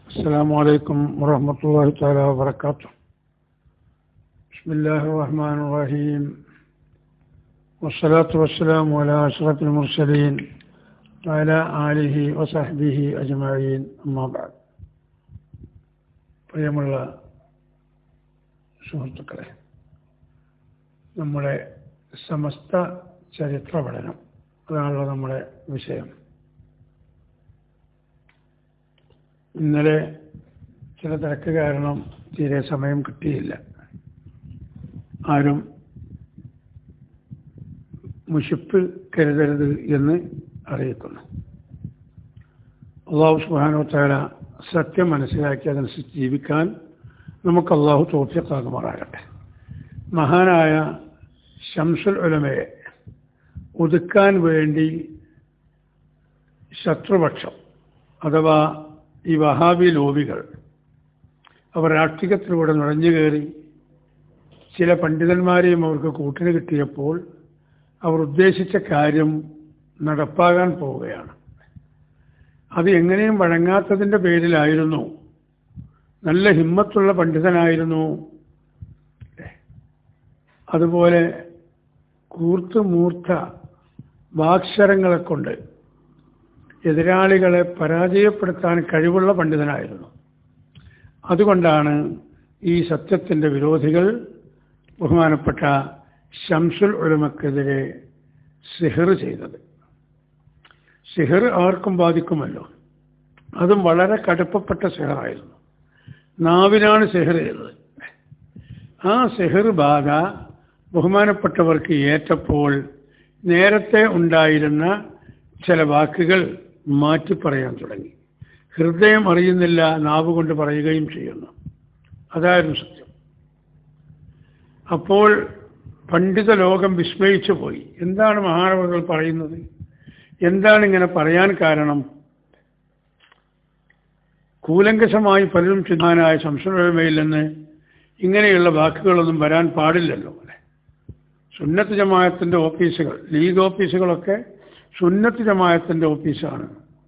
السلام عليكم ورحمة الله تعالى وبركاته. بسم الله الرحمن الرحيم، والصلاة والسلام على أشرف المرسلين وعلى آله وصحبه أجمعين. أما بعد. പ്രിയമുള്ള സുഹൃത്തുക്കളെ, നമ്മുടെ സമസ്ത ചരിത്ര പഠനം, അതാണല്ലോ നമ്മുടെ വിഷയം. ഇന്നലെ ചില തിരക്ക് കാരണം തീരെ സമയം കിട്ടിയില്ല. ആരും മുഷിപ്പ് കരുതരുത് എന്ന് അറിയിക്കുന്നു. അല്ലാഹു സുബ്ഹാനഹു വ തആല സത്യം മനസ്സിലാക്കി അതനുസരിച്ച് ജീവിക്കാൻ നമുക്ക് അല്ലാഹു തൗഫീഖ് നൽകുമാറാകട്ടെ. മഹാനായ ശംസുൽ ഉലമയെ ഒതുക്കാൻ വേണ്ടി ശത്രുപക്ഷം അഥവാ ഈ വഹാബി ലോബികൾ അവർ രാഷ്ട്രീയത്തിലൂടെ നുഴഞ്ഞു കയറി ചില പണ്ഡിതന്മാരെയും അവർക്ക് കൂട്ടിന് കിട്ടിയപ്പോൾ അവർ ഉദ്ദേശിച്ച കാര്യം നടപ്പാകാൻ പോവുകയാണ്. അത് എങ്ങനെയും വഴങ്ങാത്തതിൻ്റെ പേരിലായിരുന്നു. നല്ല ഹിമ്മത്തുള്ള പണ്ഡിതനായിരുന്നു. അതുപോലെ കൂർത്തുമൂർത്ത വാക്ശരങ്ങളെ കൊണ്ട് എതിരാളികളെ പരാജയപ്പെടുത്താൻ കഴിവുള്ള പണ്ഡിതനായിരുന്നു. അതുകൊണ്ടാണ് ഈ സത്യത്തിൻ്റെ വിരോധികൾ ബഹുമാനപ്പെട്ട ശംസുൽ ഉലമക്കെതിരെ സിഹർ ചെയ്തത്. സിഹർ ആർക്കും ബാധിക്കുമല്ലോ. അതും വളരെ കടുപ്പപ്പെട്ട സിഹറായിരുന്നു. നാവിനാണ് സിഹർ ചെയ്തത്. ആ സിഹർ ബാധ ബഹുമാനപ്പെട്ടവർക്ക് ഏറ്റപ്പോൾ നേരത്തെ ഉണ്ടായിരുന്ന ചില വാക്കുകൾ മാറ്റി പറയാൻ തുടങ്ങി. ഹൃദയം അറിയുന്നില്ല, നാവ് കൊണ്ട് പറയുകയും ചെയ്യുന്നു. അതായിരുന്നു സത്യം. അപ്പോൾ പണ്ഡിത ലോകം വിസ്മയിച്ചു പോയി. എന്താണ് മഹാനവറുകൾ പറയുന്നത്? എന്താണ് ഇങ്ങനെ പറയാൻ കാരണം? കൂലങ്കഷമായി പലരും ചിന്താനായ സംശയമയിൽ നിന്ന് ഇങ്ങനെയുള്ള വാക്കുകളൊന്നും വരാൻ പാടില്ലല്ലോ. സുന്നത്ത് ജമാഅത്തിന്റെ ഓഫീസുകൾ, ലീഗ് ഓഫീസുകളൊക്കെ സുന്നത്ത് ജമാഅത്തിന്റെ ഓഫീസാണ്.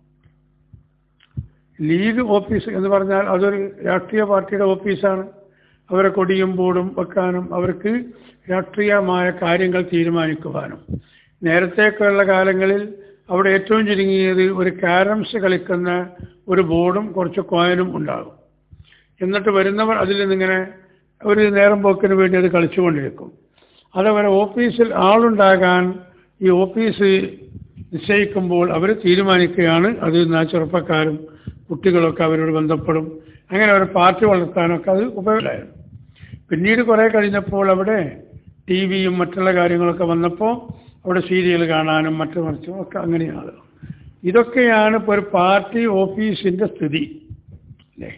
ലീഗ് ഓഫീസ് എന്ന് പറഞ്ഞാൽ അതൊരു രാഷ്ട്രീയ പാർട്ടിയുടെ ഓഫീസാണ്. അവരെ കൊടിയും ബോർഡും വെക്കാനും അവർക്ക് രാഷ്ട്രീയമായ കാര്യങ്ങൾ തീരുമാനിക്കുവാനും. നേരത്തേക്കുള്ള കാലങ്ങളിൽ അവിടെ ഏറ്റവും ചുരുങ്ങിയത് ഒരു കാരംസ് കളിക്കുന്ന ഒരു ബോർഡും കുറച്ച് കോയിനും ഉണ്ടാകും. എന്നിട്ട് വരുന്നവർ അതിൽ നിന്നിങ്ങനെ ഒരു നേരം പോക്കിന് വേണ്ടി അത് കളിച്ചുകൊണ്ടിരിക്കും. അതവരെ ഓഫീസിൽ ആളുണ്ടാകാൻ ഈ ഓഫീസ് നിശ്ചയിക്കുമ്പോൾ അവർ തീരുമാനിക്കുകയാണ്. അതിൽ നിന്ന് ചെറുപ്പക്കാരും കുട്ടികളൊക്കെ അവരോട് ബന്ധപ്പെടും. അങ്ങനെ ഒരു പാർട്ടി വളർത്താനൊക്കെ അത് ഉപയോഗമായിരുന്നു. പിന്നീട് കുറേ കഴിഞ്ഞപ്പോൾ അവിടെ ടി വിയും മറ്റുള്ള കാര്യങ്ങളൊക്കെ വന്നപ്പോൾ അവിടെ സീരിയൽ കാണാനും മറ്റു മറിച്ചും ഒക്കെ അങ്ങനെയാണ്. ഇതൊക്കെയാണ് ഇപ്പോൾ ഒരു പാർട്ടി ഓഫീസിൻ്റെ സ്ഥിതി അല്ലേ.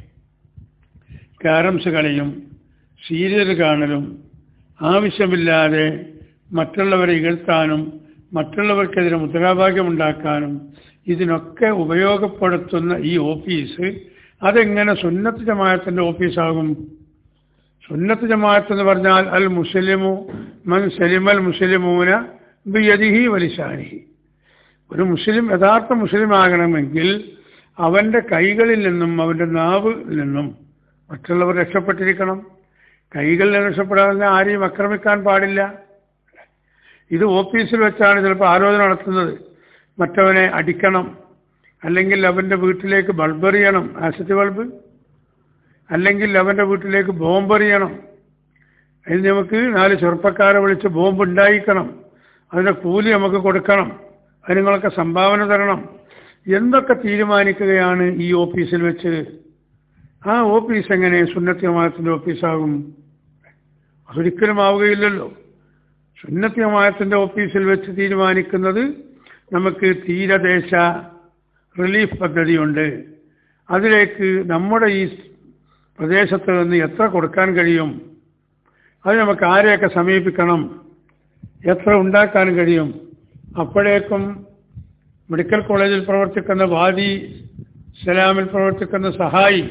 കാരംസ് കളിയും സീരിയൽ കാണലും ആവശ്യമില്ലാതെ മറ്റുള്ളവരെ ഇകഴ്ത്താനും മറ്റുള്ളവർക്കെതിരെ മുദ്രാവാക്യമുണ്ടാക്കാനും ഇതിനൊക്കെ ഉപയോഗപ്പെടുത്തുന്ന ഈ ഓഫീസ് അതെങ്ങനെ സുന്നത്ത് ജമാഅത്തിന്റെ ഓഫീസാകും? സുന്നത്ത് ജമാഅത്ത് എന്ന് പറഞ്ഞാൽ അൽ മുസ്ലിമു മൻ സലിമൽ മുസ്ലിമൂന ബിയദിഹി വലിസാനിഹി. ഒരു മുസ്ലിം യഥാർത്ഥ മുസ്ലിം ആകണമെങ്കിൽ അവൻ്റെ കൈകളിൽ നിന്നും അവൻ്റെ നാവിൽ നിന്നും മറ്റുള്ളവർ രക്ഷപ്പെട്ടിരിക്കണം. കൈകളിൽ രക്ഷപ്പെടാതെ ആരെയും ആക്രമിക്കാൻ പാടില്ല. ഇത് ഓഫീസിൽ വെച്ചാണ് ചിലപ്പോൾ ആലോചന നടത്തുന്നത്. മറ്റവനെ അടിക്കണം, അല്ലെങ്കിൽ അവൻ്റെ വീട്ടിലേക്ക് ബൾബെറിയണം, ആസിഡ് ബൾബ്, അല്ലെങ്കിൽ അവൻ്റെ വീട്ടിലേക്ക് ബോംബെറിയണം. അതിന് നമുക്ക് 4 ചെറുപ്പക്കാരെ വിളിച്ച് ബോംബ് ഉണ്ടായിക്കണം, അതിൻ്റെ കൂലി നമുക്ക് കൊടുക്കണം, അതിന് നിങ്ങളൊക്കെ സംഭാവന തരണം എന്നൊക്കെ തീരുമാനിക്കുകയാണ് ഈ ഓഫീസിൽ വെച്ച്. ആ ഓഫീസ് എങ്ങനെ സുന്നത്ത് ജമാഅത്തിന്റെ ഓഫീസാകും? അതൊരിക്കലും ആവുകയില്ലല്ലോ. സുന്നത്ത് ജമാഅത്തിന്റെ ഓഫീസിൽ വെച്ച് തീരുമാനിക്കുന്നത് നമുക്ക് തീരദേശ റിലീഫ് പദ്ധതിയുണ്ട്. അതിലേക്ക് നമ്മുടെ ഈ പ്രദേശത്ത് നിന്ന് എത്ര കൊടുക്കാൻ കഴിയും, അത് നമുക്ക് ആരെയൊക്കെ സമീപിക്കണം, എത്ര ഉണ്ടാക്കാൻ കഴിയും. അപ്പോഴേക്കും മെഡിക്കൽ കോളേജിൽ പ്രവർത്തിക്കുന്ന വാദി സലാമിൽ പ്രവർത്തിക്കുന്ന സഹായി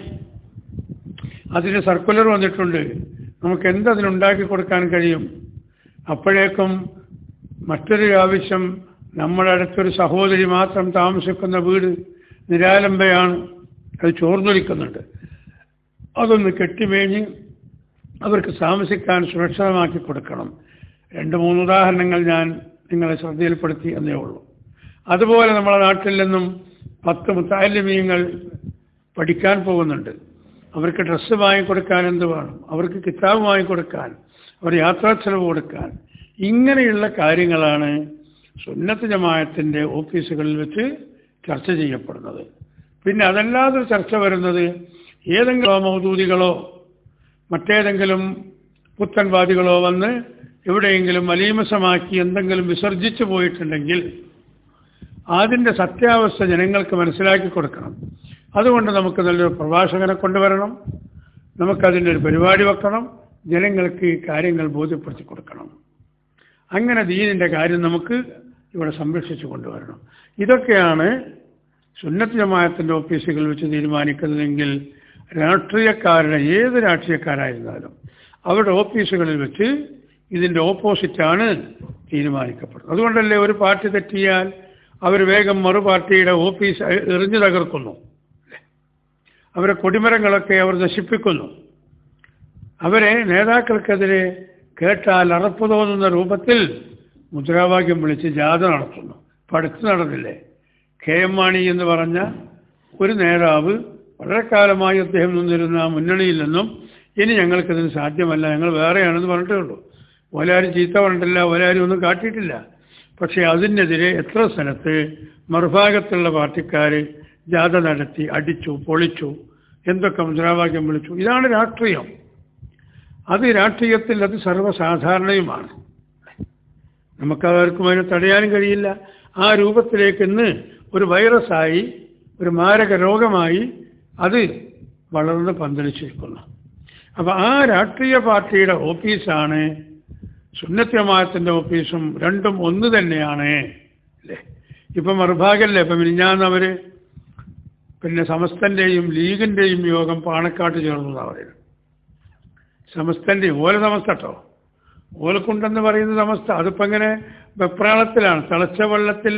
അതിന് സർക്കുലർ വന്നിട്ടുണ്ട്, നമുക്ക് എന്തതിനുണ്ടാക്കി കൊടുക്കാൻ കഴിയും. അപ്പോഴേക്കും മറ്റൊരു ആവശ്യം, നമ്മുടെ അടുത്തൊരു സഹോദരി മാത്രം താമസിക്കുന്ന വീട് നിരാലംബയാണ്, അത് ചോർന്നൊലിക്കുന്നുണ്ട്. അതൊന്ന് കെട്ടിമേഞ്ഞ് അവർക്ക് താമസിക്കാൻ സുരക്ഷിതമാക്കി കൊടുക്കണം. 2-3 ഉദാഹരണങ്ങൾ ഞാൻ നിങ്ങളെ ശ്രദ്ധയിൽപ്പെടുത്തി എന്നേ ഉള്ളൂ. അതുപോലെ നമ്മുടെ നാട്ടിൽ നിന്നും 10 മുത്തഅല്ലിമീങ്ങൾ പഠിക്കാൻ പോകുന്നുണ്ട്. അവർക്ക് ഡ്രസ്സ് വാങ്ങിക്കൊടുക്കാൻ എന്ത് വേണം, അവർക്ക് കിതാബ് വാങ്ങിക്കൊടുക്കാൻ, അവർ യാത്രാ ചെലവ് കൊടുക്കാൻ, ഇങ്ങനെയുള്ള കാര്യങ്ങളാണ് സുന്നത്ത് ജമാഅത്തിൻ്റെ ഓഫീസുകളിൽ വെച്ച് ചർച്ച ചെയ്യപ്പെടുന്നത്. പിന്നെ അതല്ലാതെ ചർച്ച വരുന്നത് ഏതെങ്കിലും മൗദൂദികളോ മറ്റേതെങ്കിലും പുത്തൻവാദികളോ വന്ന് എവിടെയെങ്കിലും മലീമസമാക്കി എന്തെങ്കിലും വിസർജിച്ചു പോയിട്ടുണ്ടെങ്കിൽ അതിൻ്റെ സത്യാവസ്ഥ ജനങ്ങൾക്ക് മനസ്സിലാക്കി കൊടുക്കണം. അതുകൊണ്ട് നമുക്ക് നല്ലൊരു പ്രഭാഷകനെ കൊണ്ടുവരണം, നമുക്കതിൻ്റെ ഒരു പരിപാടി വെക്കണം, ജനങ്ങൾക്ക് ഈ കാര്യങ്ങൾ ബോധ്യപ്പെടുത്തി കൊടുക്കണം. അങ്ങനെ ദീനിൻ്റെ കാര്യം നമുക്ക് ഇവിടെ സംരക്ഷിച്ചു കൊണ്ടുവരണം. ഇതൊക്കെയാണ് സുന്നത്ത് ജമാഅത്തിൻ്റെ ഓഫീസുകളിൽ വെച്ച് തീരുമാനിക്കുന്നതെങ്കിൽ രാഷ്ട്രീയക്കാരുടെ ഏത് രാഷ്ട്രീയക്കാരായിരുന്നാലും അവരുടെ ഓഫീസുകളിൽ വെച്ച് ഇതിൻ്റെ ഓപ്പോസിറ്റാണ് തീരുമാനിക്കപ്പെടുന്നത്. അതുകൊണ്ടല്ലേ ഒരു പാർട്ടി തെറ്റിയാൽ അവർ വേഗം മറു പാർട്ടിയുടെ ഓഫീസ് എറിഞ്ഞു തകർക്കുന്നു, അവരെ കൊടിമരങ്ങളൊക്കെ അവർ നശിപ്പിക്കുന്നു, അവരെ നേതാക്കൾക്കെതിരെ കേട്ടാൽ അറപ്പ് തോന്നുന്ന രൂപത്തിൽ മുദ്രാവാക്യം വിളിച്ച് ജാഥ നടത്തുന്നു. ഇപ്പം അടുത്ത് നടന്നില്ലേ, KM മാണി എന്ന് പറഞ്ഞ ഒരു നേതാവ് വളരെ കാലമായി അദ്ദേഹം നിന്നിരുന്ന മുന്നണിയിൽ നിന്നും ഇനി ഞങ്ങൾക്കിതിന് സാധ്യമല്ല, ഞങ്ങൾ വേറെയാണെന്ന് പറഞ്ഞിട്ടേ ഉള്ളൂ. ഓലാരും ചീത്ത പറഞ്ഞിട്ടില്ല, ഓലാരും ഒന്നും കാട്ടിയിട്ടില്ല. പക്ഷേ അതിനെതിരെ എത്ര സ്ഥലത്ത് മറുഭാഗത്തുള്ള പാർട്ടിക്കാർ ജാഥ നടത്തി, അടിച്ചു, പൊളിച്ചു, എന്തൊക്കെ മുദ്രാവാക്യം വിളിച്ചു. ഇതാണ് രാഷ്ട്രീയം. അത് രാഷ്ട്രീയത്തിൽ അത് സർവ്വസാധാരണയുമാണ്. നമുക്കതാർക്കും അതിനെ തടയാനും കഴിയില്ല. ആ രൂപത്തിലേക്ക് ഇന്ന് ഒരു വൈറസായി, ഒരു മാരക രോഗമായി അത് വളർന്ന് പന്തലിച്ചിരിക്കുന്നു. അപ്പോൾ ആ രാഷ്ട്രീയ പാർട്ടിയുടെ ഓഫീസാണ് സുന്നത്ത് ജമാഅത്തിൻ്റെ ഓഫീസും, രണ്ടും ഒന്ന് തന്നെയാണ് അല്ലേ. ഇപ്പം മറുഭാഗമല്ലേ, ഇപ്പം മിനിഞ്ഞാന്നവർ പിന്നെ സമസ്തൻ്റെയും ലീഗിൻ്റെയും യോഗം പാണക്കാട്ട് ചേർന്നതാണ് പറയുന്നത്. സമസ്തൻ്റെയും ഓല സമസ്ത കേട്ടോ, ഓലക്കുണ്ടെന്ന് പറയുന്ന സമസ്ത, അതിപ്പോൾ ഇങ്ങനെ വെപ്രാളത്തിലാണ്. തിളച്ച വെള്ളത്തിൽ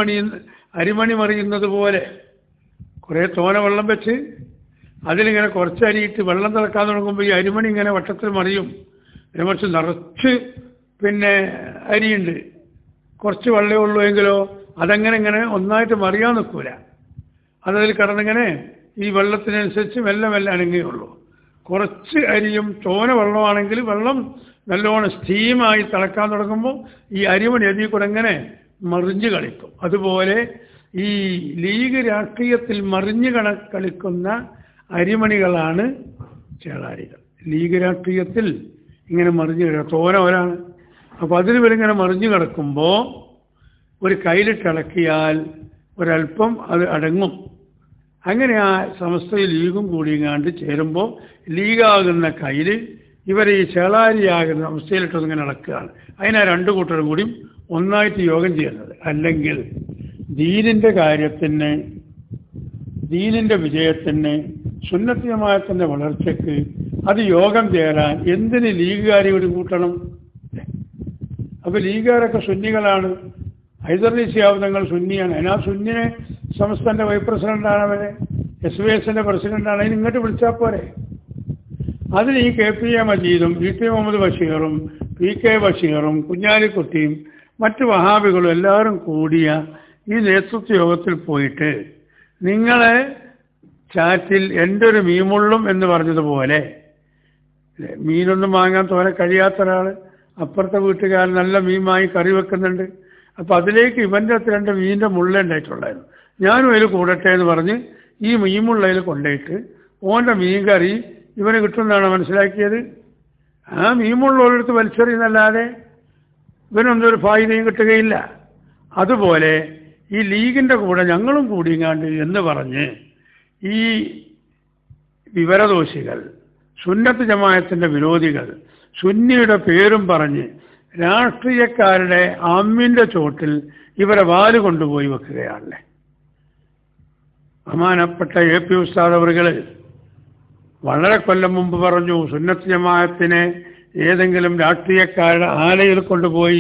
അരിമണി മറിയുന്നത് പോലെ കുറേ തോന വെള്ളം വെച്ച് അതിലിങ്ങനെ കുറച്ച് അരിയിട്ട് വെള്ളം തിളക്കാൻ തുടങ്ങുമ്പോൾ ഈ അരിമണി ഇങ്ങനെ വട്ടത്തിൽ മറിയും. അതിനെക്കുറിച്ച് നിറച്ച് പിന്നെ അരിയുണ്ട്, കുറച്ച് വെള്ളമേ ഉള്ളൂ എങ്കിലോ അതങ്ങനെ ഇങ്ങനെ ഒന്നായിട്ട് മറിയാൻ നിൽക്കൂല. അതതിൽ കിടന്നിങ്ങനെ ഈ വെള്ളത്തിനനുസരിച്ച് മെല്ലെ മെല്ലെ അനങ്ങുകയുള്ളൂ. കുറച്ച് അരിയും തോന വെള്ളമാണെങ്കിൽ വെള്ളം നല്ലോണം സ്റ്റീമായി തിളക്കാൻ തുടങ്ങുമ്പോൾ ഈ അരിമണി അതിൽ കൂടെ ഇങ്ങനെ മറിഞ്ഞ് കളിക്കും. അതുപോലെ ഈ ലീഗ് രാഷ്ട്രീയത്തിൽ മറിഞ്ഞ് കളിക്കുന്ന അരിമണികളാണ് ചേളാരികൾ. ലീഗ് രാഷ്ട്രീയത്തിൽ ഇങ്ങനെ മറിഞ്ഞ് തോന ഒരാണ്. അപ്പോൾ അതിൽ ഇവരിങ്ങനെ മറിഞ്ഞു കിടക്കുമ്പോൾ ഒരു കയ്യിലിട്ടിളക്കിയാൽ ഒരല്പം അത് അടങ്ങും. അങ്ങനെ ആ സമസ്തയിൽ ലീഗും കൂടിയങ്ങാണ്ട് ചേരുമ്പോൾ ലീഗാകുന്ന കയ്യിൽ ഇവരെ ഈ ചേളാരിയാകുന്ന അവസ്ഥയിലിട്ടൊന്നിങ്ങനെ ഇളക്കുകയാണ്. അതിനാ രണ്ടു കൂട്ടരും കൂടിയും ഒന്നായിട്ട് യോഗം ചെയ്യുന്നത്. അല്ലെങ്കിൽ ദീനിൻ്റെ കാര്യത്തിന്, ദീനിൻ്റെ വിജയത്തിന്, സുന്നത്ത് ജമാഅത്തിൻ്റെ വളർച്ചയ്ക്ക് അത് യോഗം ചേരാൻ എന്തിന് ലീഗുകാരെ ഒരു കൂട്ടണം? അപ്പോൾ ലീഗുകാരൊക്കെ സുന്നികളാണ്. ഹൈദർലി ശിഹാബ് തങ്ങൾ സുന്നിയാണ്. അതിനാ സുന്നിനെ സംസ്ഥാനത്തെ വൈസ് പ്രസിഡന്റാണ്, അവരെ SYSന്റെ പ്രസിഡന്റാണ്. അതിന് ഇങ്ങോട്ട് വിളിച്ചാൽ പോരെ? അതിന് ഈ KPA മജീദും VT മുഹമ്മദ് ബഷീറും PK ബഷീറും കുഞ്ഞാലിക്കുട്ടിയും മറ്റ് വഹാബികളും എല്ലാവരും കൂടിയ ഈ നേതൃത്വ യോഗത്തിൽ പോയിട്ട് നിങ്ങളെ ചാറ്റിൽ എൻ്റെ ഒരു മീമുള്ളും എന്ന് പറഞ്ഞതുപോലെ, മീനൊന്നും വാങ്ങാൻ തോനെ കഴിയാത്ത ഒരാൾ അപ്പുറത്തെ വീട്ടുകാരൻ നല്ല മീൻ വാങ്ങി കറി വെക്കുന്നുണ്ട്. അപ്പോൾ അതിലേക്ക് ഇവൻ്റെ അകത്ത് 2 മീനിൻ്റെ മുള്ള ഉണ്ടായിട്ടുണ്ടായിരുന്നു. ഞാനും അതിൽ കൂടട്ടെ എന്ന് പറഞ്ഞ് ഈ മീമുള്ളതിൽ കൊണ്ടുപോയിട്ട് ഓൻ്റെ മീൻ കറി ഇവന് കിട്ടുമെന്നാണ് മനസ്സിലാക്കിയത്. ആ മീമുള്ളവരെടുത്ത് വലിച്ചെറിയുന്നല്ലാതെ ഇവനൊന്നും ഒരു ഫായിദയും കിട്ടുകയില്ല. അതുപോലെ ഈ ലീഗിൻ്റെ കൂടെ ഞങ്ങളും കൂടിങ്ങാണ്ട് എന്ന് പറഞ്ഞ് ഈ വിവരദോഷികൾ, സുന്നത്ത് ജമാഅത്തിൻ്റെ വിരോധികൾ, സുന്നിയുടെ പേരും പറഞ്ഞ് രാഷ്ട്രീയക്കാരുടെ അമ്മിൻ്റെ ചോട്ടിൽ ഇവരെ വാല് കൊണ്ടുപോയി വെക്കുകയാണല്ലേ. ബഹുമാനപ്പെട്ട AP ഉസ്താദ് അവറുകൾ വളരെ കൊല്ലം മുമ്പ് പറഞ്ഞു, സുന്നത്ത് ജമാഅത്തിനെ ഏതെങ്കിലും രാഷ്ട്രീയക്കാരുടെ ആലയിൽ കൊണ്ടുപോയി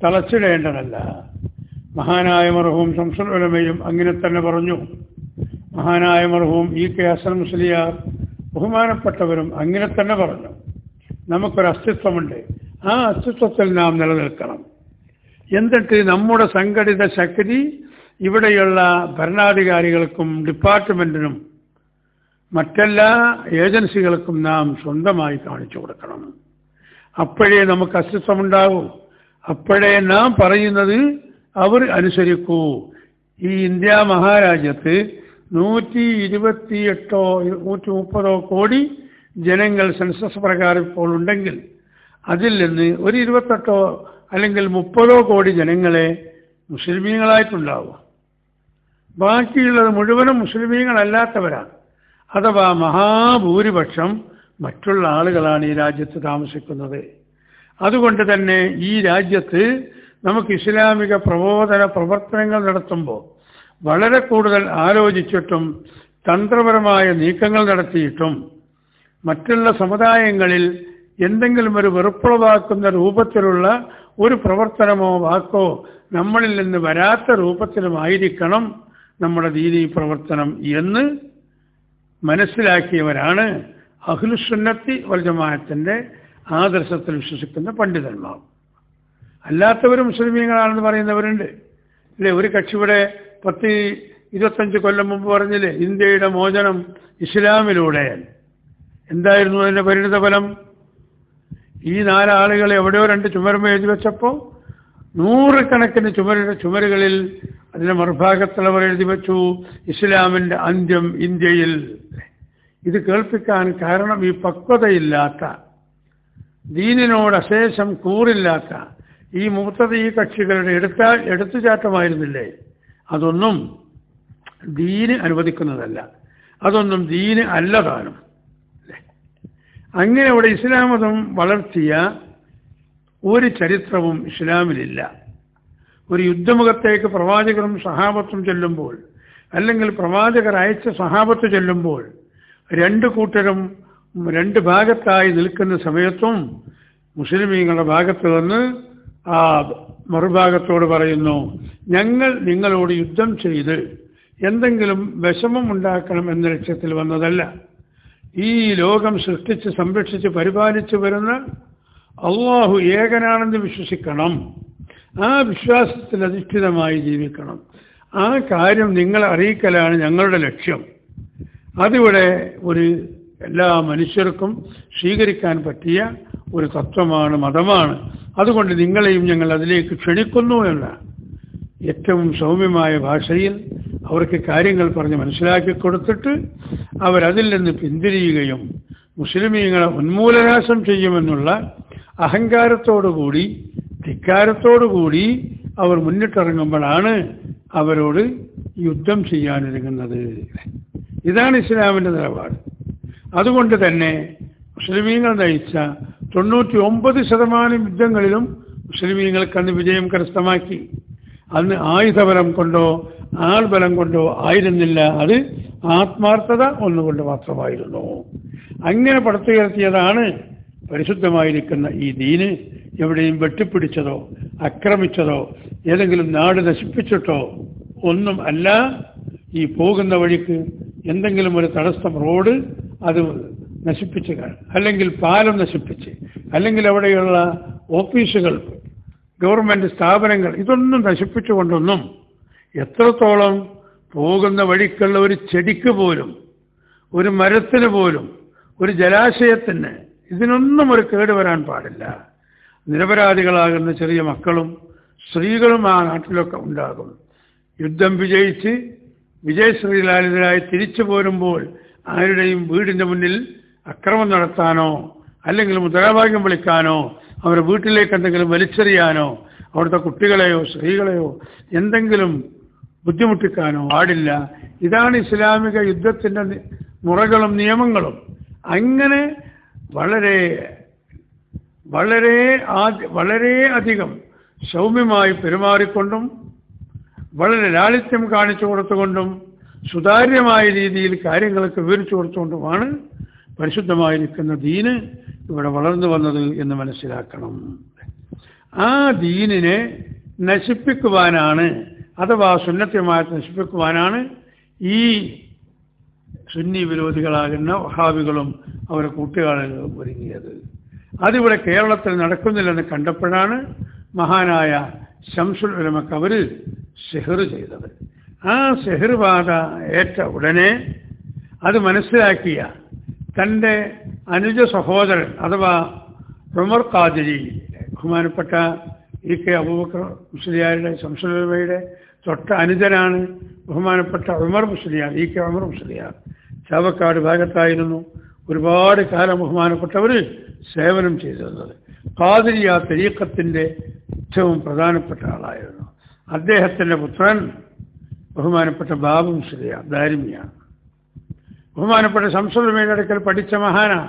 തളച്ചിടേണ്ടതല്ല. മഹാനായ മർഹൂം ശംസുൽ ഉലമയും അങ്ങനെ തന്നെ പറഞ്ഞു. മഹാനായ മർഹൂം ഇ.കെ. ഹസൻ മുസ്ലിയാർ ബഹുമാനപ്പെട്ടവരും അങ്ങനെ തന്നെ പറഞ്ഞു. നമുക്കൊരു അസ്തിത്വമുണ്ട്, ആ അസ്തിത്വത്തിൽ നാം നിലനിൽക്കണം. എന്നിട്ട് നമ്മുടെ സംഘടിത ശക്തി ഇവിടെയുള്ള ഭരണാധികാരികൾക്കും ഡിപ്പാർട്ട്മെന്റിനും മറ്റെല്ലാ ഏജൻസികൾക്കും നാം സ്വന്തമായി കാണിച്ചു കൊടുക്കണം. അപ്പോഴേ നമുക്ക് അസ്തിത്വമുണ്ടാകൂ. അപ്പോഴേ നാം പറയുന്നത് അവർ അനുസരിക്കൂ. ഈ ഇന്ത്യ മഹാരാജ്യത്ത് 128 130 കോടി ജനങ്ങൾ സെൻസസ് പ്രകാരം ഇപ്പോൾ ഉണ്ടെങ്കിൽ അതിൽ നിന്ന് ഒരു 28 അല്ലെങ്കിൽ 30 കോടി ജനങ്ങളെ മുസ്ലിമീങ്ങളായിട്ടുണ്ടാവും. ബാക്കിയുള്ളത് മുഴുവനും മുസ്ലിമീങ്ങളല്ലാത്തവരാണ്. അഥവാ മഹാഭൂരിപക്ഷം മറ്റുള്ള ആളുകളാണ് ഈ രാജ്യത്ത് താമസിക്കുന്നത്. അതുകൊണ്ട് തന്നെ ഈ രാജ്യത്ത് നമുക്ക് ഇസ്ലാമിക പ്രബോധന പ്രവർത്തനങ്ങൾ നടത്തുമ്പോൾ വളരെ കൂടുതൽ ആലോചിച്ചിട്ടും തന്ത്രപരമായ നീക്കങ്ങൾ നടത്തിയിട്ടും മറ്റുള്ള സമുദായങ്ങളിൽ എന്തെങ്കിലും ഒരു വെറുപ്പുളവാക്കുന്ന രൂപത്തിലുള്ള ഒരു പ്രവർത്തനമോ വാക്കോ നമ്മളിൽ നിന്ന് വരാത്ത രൂപത്തിലുമായിരിക്കണം നമ്മുടെ ദീനീ പ്രവർത്തനം എന്ന് മനസ്സിലാക്കിയവരാണ് അഹ്ലുസുന്നത്തി വൽ ജമാഅത്തിന്റെ ആദർശത്തിൽ വിശ്വസിക്കുന്ന പണ്ഡിതന്മാർ. അല്ലാത്തവരും മുസ്ലിമീങ്ങളാണെന്ന് പറയുന്നവരുണ്ട് അല്ലേ? ഒരു കക്ഷി ഇവിടെ 10-25 കൊല്ലം മുമ്പ് പറഞ്ഞില്ലേ, ഇന്ത്യയുടെ മോചനം ഇസ്ലാമിലൂടെ. എന്തായിരുന്നു അതിന്റെ പരിണിതഫലം? ഈ 4 ആളുകൾ എവിടെയോ 2 ചുമരുമ എഴുതി വെച്ചപ്പോൾ 100 കണക്കിന് ചുമരുകളിൽ അതിന്റെ മറുഭാഗത്തുള്ളവർ എഴുതി വെച്ചു, ഇസ്ലാമിന്റെ അന്ത്യം ഇന്ത്യയിൽ. ഇത് കേൾപ്പിക്കാൻ കാരണം ഈ പക്വതയില്ലാത്ത, ദീനിനോട് അശേഷം കൂറില്ലാത്ത ഈ മുഅ്തദി കക്ഷികളുടെ എടുത്തുചാട്ടമായിരുന്നില്ലേ? അതൊന്നും ദീന് അനുവദിക്കുന്നതല്ല, അതൊന്നും ദീന് അല്ലതാനും. അങ്ങനെ ഇവിടെ ഇസ്ലാം മതം വളർത്തിയ ഒരു ചരിത്രവും ഇസ്ലാമിലില്ല. ഒരു യുദ്ധമുഖത്തേക്ക് പ്രവാചകരും സഹാബത്തും ചെല്ലുമ്പോൾ, അല്ലെങ്കിൽ പ്രവാചകർ അയച്ച സഹാബത്ത് ചെല്ലുമ്പോൾ 2 കൂട്ടരും 2 ഭാഗത്തായി നിൽക്കുന്ന സമയത്തും മുസ്ലിമീങ്ങളുടെ ഭാഗത്ത് നിന്ന് ആ മറുഭാഗത്തോട് പറയുന്നു, ഞങ്ങൾ നിങ്ങളോട് യുദ്ധം ചെയ്ത് എന്തെങ്കിലും വിഷമം ഉണ്ടാക്കണം എന്ന ലക്ഷ്യത്തിൽ വന്നതല്ല. ഈ ലോകം സൃഷ്ടിച്ച് സംരക്ഷിച്ച് പരിപാലിച്ചു വരുന്ന അള്ളാഹു ഏകനാണെന്ന് വിശ്വസിക്കണം, ആ വിശ്വാസത്തിൽ അധിഷ്ഠിതമായി ജീവിക്കണം. ആ കാര്യം നിങ്ങളെ അറിയിക്കലാണ് ഞങ്ങളുടെ ലക്ഷ്യം. അതിവിടെ ഒരു എല്ലാ മനുഷ്യർക്കും സ്വീകരിക്കാൻ പറ്റിയ ഒരു തത്വമാണ്, മതമാണ്. അതുകൊണ്ട് നിങ്ങളെയും ഞങ്ങൾ അതിലേക്ക് ക്ഷണിക്കുന്നു എന്ന ഏറ്റവും സൗമ്യമായ ഭാഷയിൽ അവർക്ക് കാര്യങ്ങൾ പറഞ്ഞ് മനസ്സിലാക്കി കൊടുത്തിട്ട് അവരതിൽ നിന്ന് പിന്തിരിയുകയും മുസ്ലിമീങ്ങളെ ഉന്മൂലനാശം ചെയ്യുമെന്നുള്ള അഹങ്കാരത്തോടുകൂടി ധിക്കാരത്തോടുകൂടി അവർ മുന്നിട്ടിറങ്ങുമ്പോഴാണ് അവരോട് യുദ്ധം ചെയ്യാനൊരുങ്ങുന്നത്. ഇതാണ് ഇസ്ലാമിൻ്റെ നിലപാട്. അതുകൊണ്ട് തന്നെ മുസ്ലിമീങ്ങൾ നയിച്ച 99% യുദ്ധങ്ങളിലും മുസ്ലിമീങ്ങൾക്ക് അന്ന് വിജയം കരസ്ഥമാക്കി. അന്ന് ആയുധബലം കൊണ്ടോ ആൾബലം കൊണ്ടോ ആയിരുന്നില്ല, അത് ആത്മാർത്ഥത ഒന്നുകൊണ്ട് മാത്രമായിരുന്നു. അങ്ങനെ പടുത്തുയർത്തിയതാണ് പരിശുദ്ധമായിരിക്കുന്ന ഈ ദീന്. എവിടെയും വെട്ടിപ്പിടിച്ചതോ ആക്രമിച്ചതോ ഏതെങ്കിലും നാട് നശിപ്പിച്ചിട്ടോ ഒന്നും അല്ല. ഈ പോകുന്ന വഴിക്ക് എന്തെങ്കിലും ഒരു തടസ്സം, റോഡ് അത് നശിപ്പിച്ച്, അല്ലെങ്കിൽ പാലം നശിപ്പിച്ച്, അല്ലെങ്കിൽ അവിടെയുള്ള ഓഫീസുകൾ, ഗവൺമെന്റ് സ്ഥാപനങ്ങൾ, ഇതൊന്നും നശിപ്പിച്ചുകൊണ്ടൊന്നും എത്രത്തോളം പോകുന്ന വഴിക്കുള്ള ഒരു ചെടിക്ക് പോലും, ഒരു മരത്തിന് പോലും, ഒരു ജലാശയത്തിന്, ഇതിനൊന്നും ഒരു കേടുവരാൻ പാടില്ല. നിരപരാധികളാകുന്ന ചെറിയ മക്കളും സ്ത്രീകളും ആ നാട്ടിലൊക്കെ ഉണ്ടാകും. യുദ്ധം വിജയിച്ച് വിജയശ്രീലാളിതരായി തിരിച്ചു പോരുമ്പോൾ ആരുടെയും വീടിന്റെ മുന്നിൽ അക്രമം നടത്താനോ അല്ലെങ്കിൽ മുദ്രാവാക്യം വിളിക്കാനോ അവരുടെ വീട്ടിലേക്ക് എന്തെങ്കിലും വലിച്ചെറിയാനോ അവിടുത്തെ കുട്ടികളെയോ സ്ത്രീകളെയോ എന്തെങ്കിലും ബുദ്ധിമുട്ടിക്കാനോ പാടില്ല. ഇതാണ് ഇസ്ലാമിക യുദ്ധത്തിന്റെ മുറകളും നിയമങ്ങളും. അങ്ങനെ വളരെ വളരെ വളരെ അധികം സൗമ്യമായി പെരുമാറിക്കൊണ്ടും വളരെ ലാളിത്യം കാണിച്ചു കൊടുത്തുകൊണ്ടും സുതാര്യമായ രീതിയിൽ കാര്യങ്ങളൊക്കെ വിവരിച്ചു കൊടുത്തുകൊണ്ടുമാണ് പരിശുദ്ധമായിരിക്കുന്ന ദീന് ഇവിടെ വളർന്നു വന്നത് എന്ന് മനസ്സിലാക്കണം. ആ ദീനിനെ നശിപ്പിക്കുവാനാണ്, അഥവാ സുന്നത്യമായി നശിപ്പിക്കുവാനാണ് ഈ സുന്നി വിരോധികളാകുന്ന വഹാബികളും അവരെ കൂട്ടുകാളുകളും ഒരുങ്ങിയത്. അതിവിടെ കേരളത്തിൽ നടക്കുന്നില്ലെന്ന് കണ്ടപ്പോഴാണ് മഹാനായ ശംസുൽ ഉലമക്ക് അവർ സിഹർ ചെയ്തത്. ആ സിഹർ ബാധ ഏറ്റ ഉടനെ അത് മനസ്സിലാക്കിയ തൻ്റെ അനുജ സഹോദരൻ അഥവാ ഉമർ ഖാദിരി, ബഹുമാനപ്പെട്ട ഇ കെ അബൂബക്കർ മുസ്ലിയാരുടെ ശംസുൽ ഉലമയുടെ തൊട്ട അനുജനാണ് ബഹുമാനപ്പെട്ട ഉമർ മുസ്ലിയാർ, ഇ കെ ഉമർ മുസ്ലിയാർ. ചാവക്കാട് ഭാഗത്തായിരുന്നു ഒരുപാട് കാലം ബഹുമാനപ്പെട്ടവർ സേവനം ചെയ്തിരുന്നത്. ഖാദിരിയ തരീഖത്തിൻ്റെ ഏറ്റവും പ്രധാനപ്പെട്ട ആളായിരുന്നു. അദ്ദേഹത്തിൻ്റെ പുത്രൻ ബഹുമാനപ്പെട്ട ബാബു മുസ്ലിയാർ ദാരിമിയാണ്. ബഹുമാനപ്പെട്ട ശംസുൽ ഉലമയുടെ അടുക്കൽ പഠിച്ച മഹാനാണ്.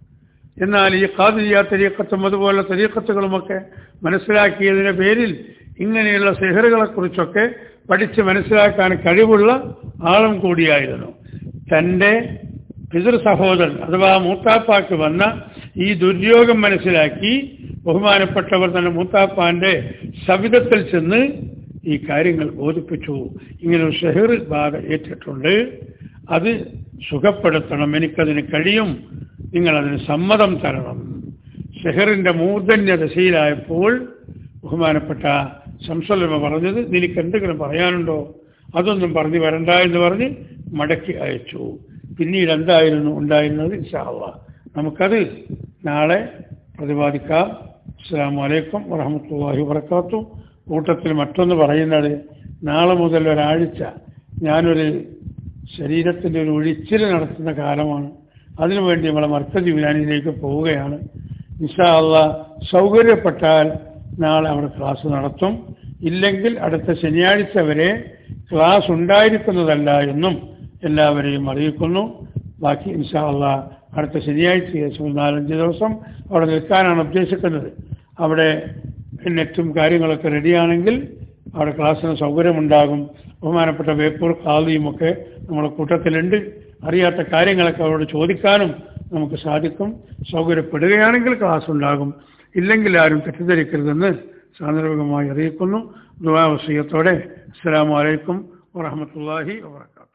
എന്നാൽ ഈ ഖാദിരിയ തരീഖത്തും അതുപോലെ തരീഖത്തുകളുമൊക്കെ മനസ്സിലാക്കിയതിൻ്റെ പേരിൽ ഇങ്ങനെയുള്ള സിഹറുകളെക്കുറിച്ചൊക്കെ പഠിച്ച് മനസ്സിലാക്കാൻ കഴിവുള്ള ആളും കൂടിയായിരുന്നു. തൻ്റെ പിതൃ സഹോദരൻ അഥവാ മൂത്താപ്പാക്ക് വന്ന ഈ ദുര്യോഗം മനസ്സിലാക്കി ബഹുമാനപ്പെട്ടവർ തന്നെ മൂത്താപ്പാൻ്റെ സവിധത്തിൽ ചെന്ന് ഈ കാര്യങ്ങൾ ബോധിപ്പിച്ചു. ഇങ്ങനെ ഒരു സിഹർ ബാധ ഏറ്റിട്ടുണ്ട്, അത് സുഖപ്പെടുത്തണം, എനിക്കതിന് കഴിയും, നിങ്ങളതിന് സമ്മതം തരണം. സിഹറിൻ്റെ മൂർധന്യ ദശയിലായപ്പോൾ ബഹുമാനപ്പെട്ട ശംസുൽ ഉലമ പറഞ്ഞത്, നിനക്ക് എന്തെങ്കിലും പറയാനുണ്ടോ? അതൊന്നും പറഞ്ഞു വരണ്ട എന്ന് പറഞ്ഞ് മടക്കി അയച്ചു. പിന്നീട് എന്തായിരുന്നു ഉണ്ടായിരുന്നത് ഇൻഷാ അല്ലാഹ് നമുക്കത് നാളെ പ്രതിപാദിക്കാം. അസ്സലാമു അലൈക്കും വറഹ്മത്തുള്ളാഹി വബറകാതുഹു. കൂട്ടത്തിൽ മറ്റൊന്ന് പറയുന്നത്, നാളെ മുതൽ ഒരാഴ്ച ഞാനൊരു ശരീരത്തിൻ്റെ ഒരു ഒഴിച്ചിൽ നടത്തുന്ന കാലമാണ്. അതിനുവേണ്ടി നമ്മളെ മർക്കസ് യുനാനിയിലേക്ക് പോവുകയാണ്. ഇൻഷാ അല്ലാഹ് സൗകര്യപ്പെട്ടാൽ നാളെ അവിടെ ക്ലാസ് നടത്തും. ഇല്ലെങ്കിൽ അടുത്ത ശനിയാഴ്ച വരെ ക്ലാസ് ഉണ്ടായിരിക്കുന്നതല്ല എന്നും എല്ലാവരെയും അറിയിക്കുന്നു. ബാക്കി ഇൻഷാ അല്ലാഹ് അടുത്ത ശനിയാഴ്ച 4-5 ദിവസം അവിടെ നിൽക്കാനാണ് ഉദ്ദേശിക്കുന്നത്. അവിടെ നെറ്റും കാര്യങ്ങളൊക്കെ റെഡിയാണെങ്കിൽ അവിടെ ക്ലാസ്സിന് സൗകര്യമുണ്ടാകും. ബഹുമാനപ്പെട്ട വേപ്പൂർ ഖാദിയുമൊക്കെ നമ്മുടെ കൂട്ടത്തിലുണ്ട്. അറിയാത്ത കാര്യങ്ങളൊക്കെ അവരോട് ചോദിക്കാനും നമുക്ക് സാധിക്കും. സൗകര്യപ്പെടുകയാണെങ്കിൽ ക്ലാസ് ഉണ്ടാകും, ഇല്ലെങ്കിൽ ആരും തെറ്റിദ്ധരിക്കരുതെന്ന് സാന്ദർഭികമായി അറിയിക്കുന്നു. ദുആ വസിയത്തോടെ അസ്സലാമു അലൈക്കും വറഹ്മത്തുള്ളാഹി വബറകാതുഹു.